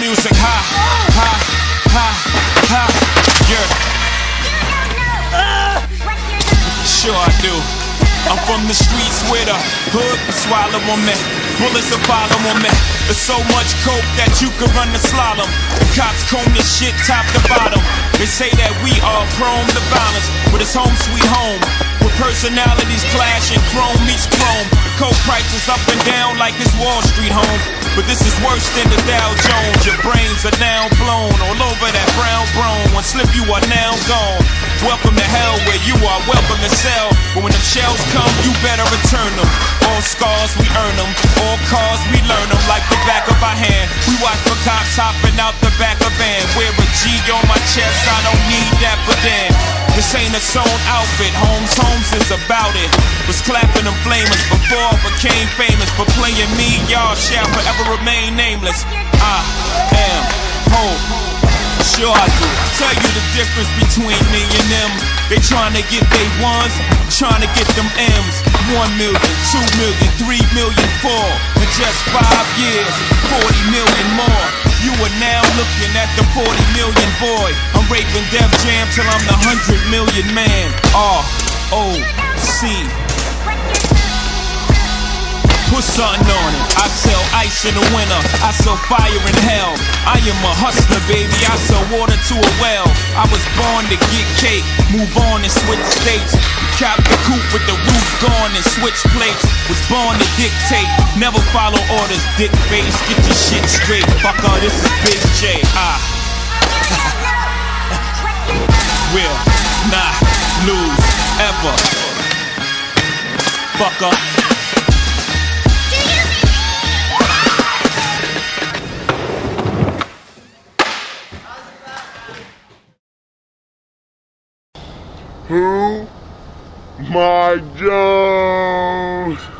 music, ha, ha, ha, ha, yeah. Sure I do. I'm from the streets where the hood swallow on me, bullets will follow on me. There's so much coke that you can run the slalom. The cops comb this shit top to bottom. They say that we are prone to violence, but it's home sweet home, where personalities clash and chrome meets chrome. The coke price is up and down like it's Wall Street home, but this is worse than the Dow Jones. Your brains are now blown all over that brown brone. One slip you are now gone. Welcome to hell where you are welcome to sell, but when them shells come you better return them. All scars we earn them, all cars we learn them like the back of our hand. We watch for cops hopping out the back of van. Wear a G on my chest, I don't need that for then. This ain't a sewn outfit, Holmes is about it. Was clapping them flamers before I became famous. For playing me, y'all shall forever remain nameless. I am hope. Sure I do. Tell you the difference between me and them. They tryna get they ones, tryna get them M's. 1 million, 2 million, 3 million, 4. In just 5 years, 40 million more. You are now looking at the 40 million boy. I'm raping Def Jam till I'm the 100 million man. R-O-C. Put something on it. I sell ice in the winter, I sell fire in hell. I am a hustler, baby, I sell water to a well. I was born to get cake, move on and switch states. Cap the coupe with the roof gone and switch plates. Was born to dictate, never follow orders, dick face. Get your shit straight, fucker, this is Big J. Will not lose ever, fucker. Who? My Jones!